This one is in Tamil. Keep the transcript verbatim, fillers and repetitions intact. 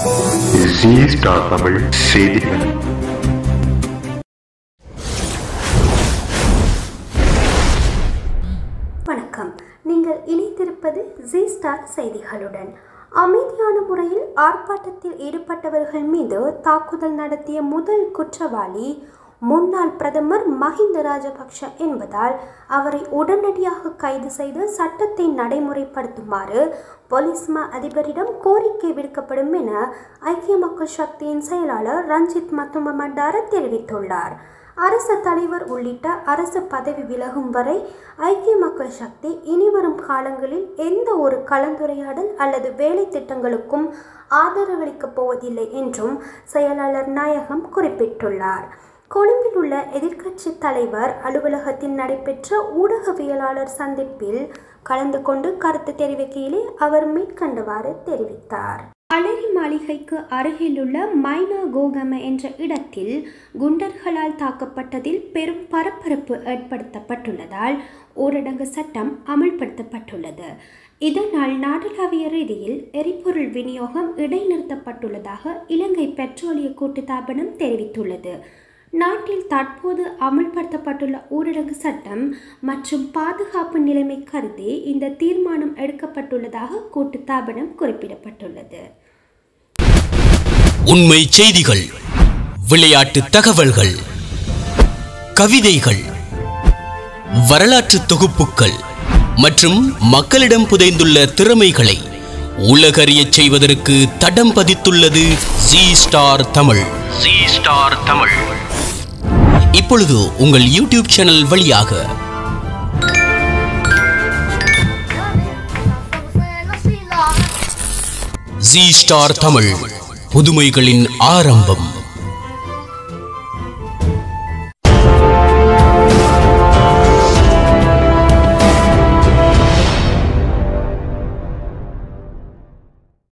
ஜீ ஸ்டார் தமிழ் செய்திகள். வணக்கம். நீங்கள் இணைத்திருப்பது ஜீ ஸ்டார் செய்திகளுடன். அமைதியான முறையில் ஆர்ப்பாட்டத்தில் ஈடுபட்டவர்கள் மீது தாக்குதல் நடத்திய முதல் குற்றவாளி முன்னாள் பிரதமர் மஹிந்த ராஜபக்ஷ என்பதால் அவரை உடனடியாக கைது செய்து சட்டத்தை நடைமுறைப்படுத்துமாறு போலீஸ் மா அதிபரிடம் கோரிக்கை விடுக்கப்படும் என ஐக்கிய மக்கள் சக்தியின் செயலாளர் ரஞ்சித் மத்துமமண்டார தெரிவித்துள்ளார். அரசு தலைவர் உள்ளிட்ட அரசு பதவி விலகும் வரை ஐக்கிய மக்கள் சக்தி இனிவரும் காலங்களில் எந்த ஒரு கலந்துரையாடல் அல்லது வேலை திட்டங்களுக்கும் ஆதரவளிக்கப் போவதில்லை என்றும் செயலாளர் நாயகம் குறிப்பிட்டுள்ளார். கொழும்பில் உள்ள எதிர்க்கட்சி தலைவர் அலுவலகத்தில் நடைபெற்ற ஊடகவியலாளர் சந்திப்பில் கலந்து கொண்டு கருத்து தெரிவிக்கையிலே அவர் மேற்கண்டவாறு தெரிவித்தார். அலரி மாளிகைக்கு அருகிலுள்ள மைனா கோகம என்ற இடத்தில் குண்டர்களால் தாக்கப்பட்டதில் பெரும் பரபரப்பு ஏற்படுத்தப்பட்டுள்ளதால் ஊரடங்கு சட்டம் அமல்படுத்தப்பட்டுள்ளது. இதனால் நாடளாவிய ரீதியில் எரிபொருள் விநியோகம் இடைநிறுத்தப்பட்டுள்ளதாக இலங்கை பெட்ரோலிய கூட்டுத்தாபனம் தெரிவித்துள்ளது. நாட்டில் தற்போது அமல்படுத்தப்பட்டுள்ள ஊரடங்கு சட்டம் மற்றும் பாதுகாப்பு நிலைமை கருதி இந்த தீர்மானம் எடுக்கப்பட்டுள்ளதாக கூட்டுத்தாபனம் குறிப்பிடப்பட்டுள்ளது. உண்மை செய்திகள், விளையாட்டு தகவல்கள், கவிதைகள், வரலாற்று தொகுப்புகள் மற்றும் மக்களிடம் புதைந்துள்ள திறமைகளை உலகறியச் செய்வதற்கு தடம் பதித்துள்ளது ஜீ ஸ்டார் தமிழ். ஜீ ஸ்டார் தமிழ் இப்பொழுது உங்கள் யூடியூப் சேனல் வழியாக ஜீ ஸ்டார் தமிழ் புதுமைகளின் ஆரம்பம்.